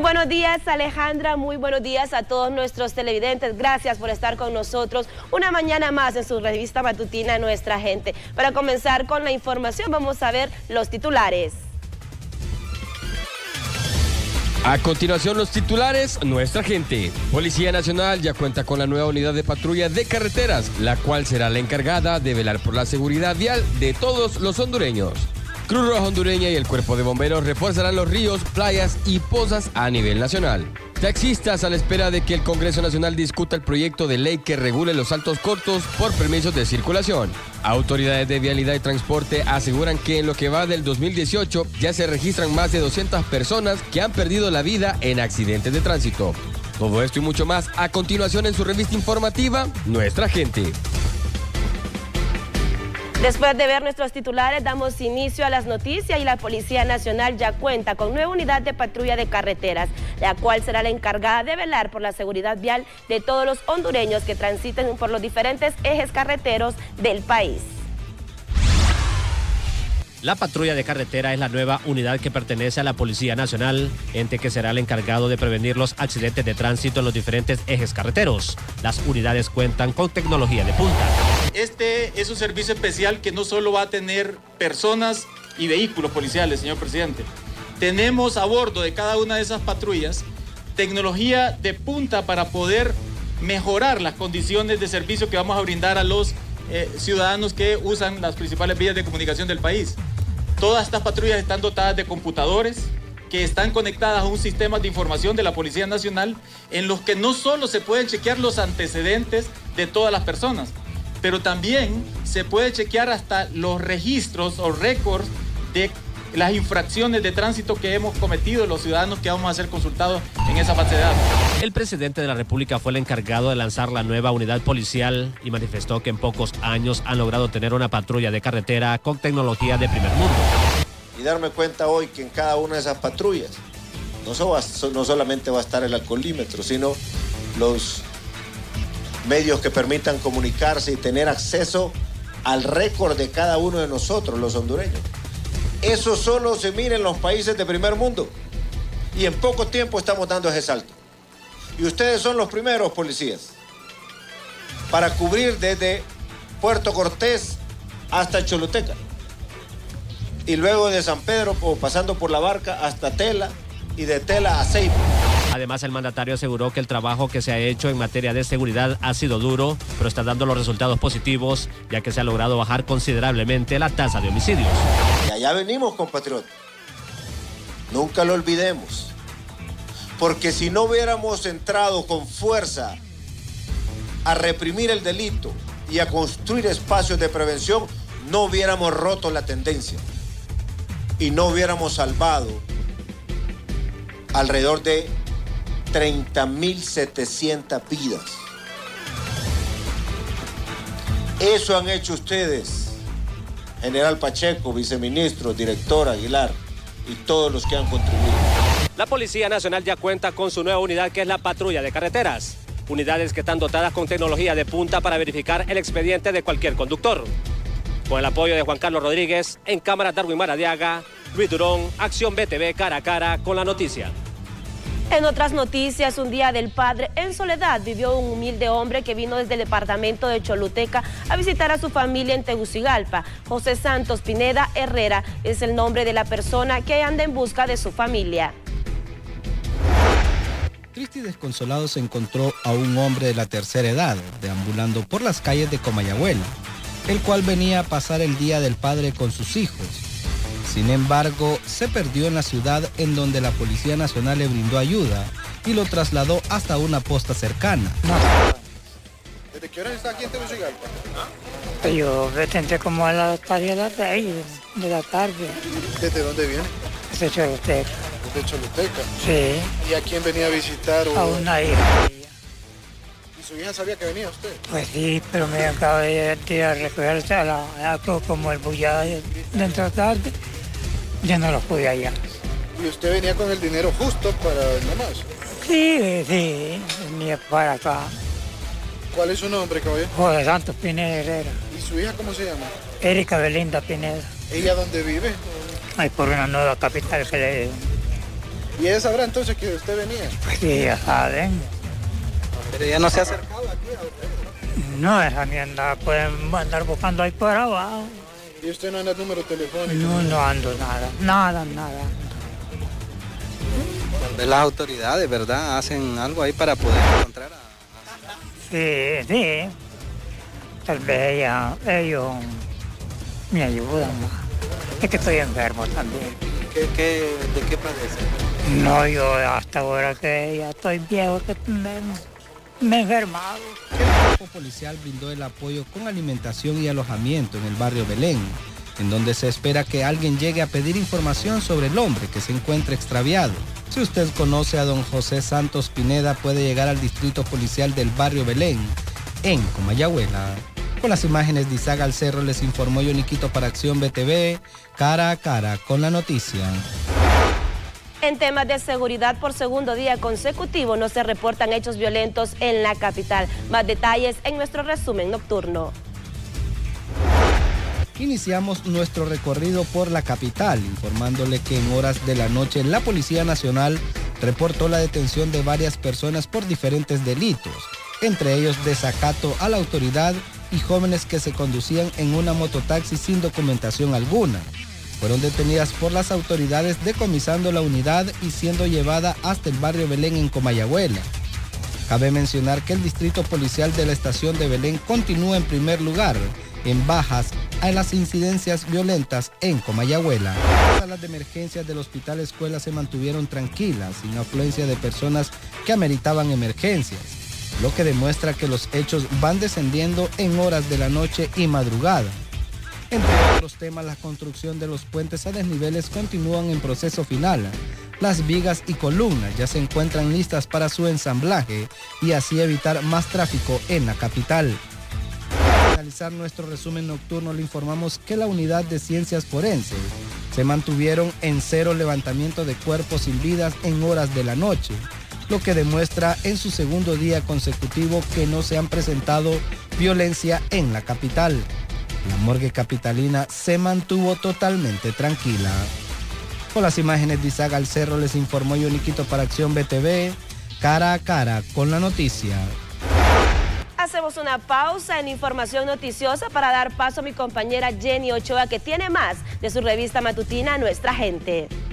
buenos días, Alejandra, muy buenos días a todos nuestros televidentes. Gracias por estar con nosotros una mañana más en su revista matutina Nuestra Gente. Para comenzar con la información, vamos a ver los titulares. A continuación, los titulares, Nuestra Gente. Policía Nacional ya cuenta con la nueva unidad de patrulla de carreteras, la cual será la encargada de velar por la seguridad vial de todos los hondureños. Cruz Roja Hondureña y el Cuerpo de Bomberos reforzarán los ríos, playas y pozas a nivel nacional. Taxistas a la espera de que el Congreso Nacional discuta el proyecto de ley que regule los saltos cortos por permisos de circulación. Autoridades de Vialidad y Transporte aseguran que en lo que va del 2018 ya se registran más de 200 personas que han perdido la vida en accidentes de tránsito. Todo esto y mucho más a continuación en su revista informativa, Nuestra Gente. Después de ver nuestros titulares, damos inicio a las noticias y la Policía Nacional ya cuenta con nueva unidad de patrulla de carreteras, la cual será la encargada de velar por la seguridad vial de todos los hondureños que transiten por los diferentes ejes carreteros del país. La patrulla de carretera es la nueva unidad que pertenece a la Policía Nacional, ente que será el encargado de prevenir los accidentes de tránsito en los diferentes ejes carreteros. Las unidades cuentan con tecnología de punta. Este es un servicio especial que no solo va a tener personas y vehículos policiales, señor presidente. Tenemos a bordo de cada una de esas patrullas tecnología de punta para poder mejorar las condiciones de servicio que vamos a brindar a los ciudadanos que usan las principales vías de comunicación del país. Todas estas patrullas están dotadas de computadores que están conectadas a un sistema de información de la Policía Nacional en los que no solo se pueden chequear los antecedentes de todas las personas, pero también se puede chequear hasta los registros o récords de las infracciones de tránsito que hemos cometido los ciudadanos que vamos a ser consultados en esa base de datos. El presidente de la República fue el encargado de lanzar la nueva unidad policial y manifestó que en pocos años han logrado tener una patrulla de carretera con tecnología de primer mundo. Y darme cuenta hoy que en cada una de esas patrullas no solamente va a estar el alcoholímetro, sino los medios que permitan comunicarse y tener acceso al récord de cada uno de nosotros, los hondureños. Eso solo se mira en los países de primer mundo. Y en poco tiempo estamos dando ese salto. Y ustedes son los primeros policías para cubrir desde Puerto Cortés hasta Choluteca. Y luego de San Pedro, o pasando por La Barca hasta Tela, y de Tela a Ceiba. Además, el mandatario aseguró que el trabajo que se ha hecho en materia de seguridad ha sido duro, pero está dando los resultados positivos, ya que se ha logrado bajar considerablemente la tasa de homicidios. Y allá venimos, compatriotas. Nunca lo olvidemos. Porque si no hubiéramos entrado con fuerza a reprimir el delito y a construir espacios de prevención, no hubiéramos roto la tendencia y no hubiéramos salvado alrededor de 30.700 vidas. Eso han hecho ustedes, General Pacheco, viceministro, director Aguilar y todos los que han contribuido. La Policía Nacional ya cuenta con su nueva unidad, que es la patrulla de carreteras. Unidades que están dotadas con tecnología de punta para verificar el expediente de cualquier conductor. Con el apoyo de Juan Carlos Rodríguez, en cámara Darwin Maradiaga, Luis Durón, Acción BTV, cara a cara con la noticia. En otras noticias, un día del padre en soledad vivió un humilde hombre que vino desde el departamento de Choluteca a visitar a su familia en Tegucigalpa. José Santos Pineda Herrera es el nombre de la persona que anda en busca de su familia. Triste y desconsolado se encontró a un hombre de la tercera edad deambulando por las calles de Comayagüela, el cual venía a pasar el Día del Padre con sus hijos. Sin embargo, se perdió en la ciudad, en donde la Policía Nacional le brindó ayuda y lo trasladó hasta una posta cercana. ¿Desde qué hora está aquí en Tegucigalpa? Yo entré como a las 6 de la tarde. ¿Desde dónde viene? Desde Choluteca. ¿Desde Choluteca? Sí. ¿Y a quién venía a visitar? A una hija. ¿Y su hija sabía que venía usted? Pues sí, pero me acabo de ir a recogerse como el bullado dentro de la tarde. Yo no lo pude hallar. ¿Y usted venía con el dinero justo para nada más? Sí, venía para acá. ¿Cuál es su nombre, caballero? José Santos Pineda Herrera. ¿Y su hija cómo se llama? Erika Belinda Pineda. ¿Ella dónde vive? Ahí por una nueva capital que le... ¿Y ella sabrá entonces que usted venía? Pues sí, ya saben. Pero ella no se ha acercado aquí a usted. No, esa ni anda, pueden andar buscando ahí por abajo. ¿Y usted no anda número telefónico? No ando nada. Tal vez las autoridades, ¿verdad? Hacen algo ahí para poder encontrar a... Sí. Tal vez ellos me ayudan más. Es que estoy enfermo también. ¿De qué padece? No, yo hasta ahora que ya estoy viejo, que me he enfermado. El cuerpo policial brindó el apoyo con alimentación y alojamiento en el barrio Belén, en donde se espera que alguien llegue a pedir información sobre el hombre que se encuentra extraviado. Si usted conoce a don José Santos Pineda, puede llegar al distrito policial del barrio Belén, en Comayagüela. Con las imágenes de Isaga Alcerro les informó Yoniquito para Acción BTV, cara a cara con la noticia. En temas de seguridad, por segundo día consecutivo no se reportan hechos violentos en la capital. Más detalles en nuestro resumen nocturno. Iniciamos nuestro recorrido por la capital, informándole que en horas de la noche la Policía Nacional reportó la detención de varias personas por diferentes delitos, entre ellos desacato a la autoridad y jóvenes que se conducían en una mototaxi sin documentación alguna. Fueron detenidas por las autoridades decomisando la unidad y siendo llevada hasta el barrio Belén en Comayagüela. Cabe mencionar que el distrito policial de la estación de Belén continúa en primer lugar en bajas a las incidencias violentas en Comayagüela. Las salas de emergencias del Hospital Escuela se mantuvieron tranquilas, sin afluencia de personas que ameritaban emergencias, lo que demuestra que los hechos van descendiendo en horas de la noche y madrugada. Entre otros temas, la construcción de los puentes a desniveles continúan en proceso final. Las vigas y columnas ya se encuentran listas para su ensamblaje y así evitar más tráfico en la capital. Para finalizar nuestro resumen nocturno, le informamos que la unidad de ciencias forenses se mantuvieron en 0 levantamiento de cuerpos sin vidas en horas de la noche, lo que demuestra en su segundo día consecutivo que no se han presentado violencia en la capital. La morgue capitalina se mantuvo totalmente tranquila. Con las imágenes de Isaga Alcerro les informó Yoniquito para Acción BTV, cara a cara con la noticia. Hacemos una pausa en información noticiosa para dar paso a mi compañera Jenny Ochoa, que tiene más de su revista matutina Nuestra Gente.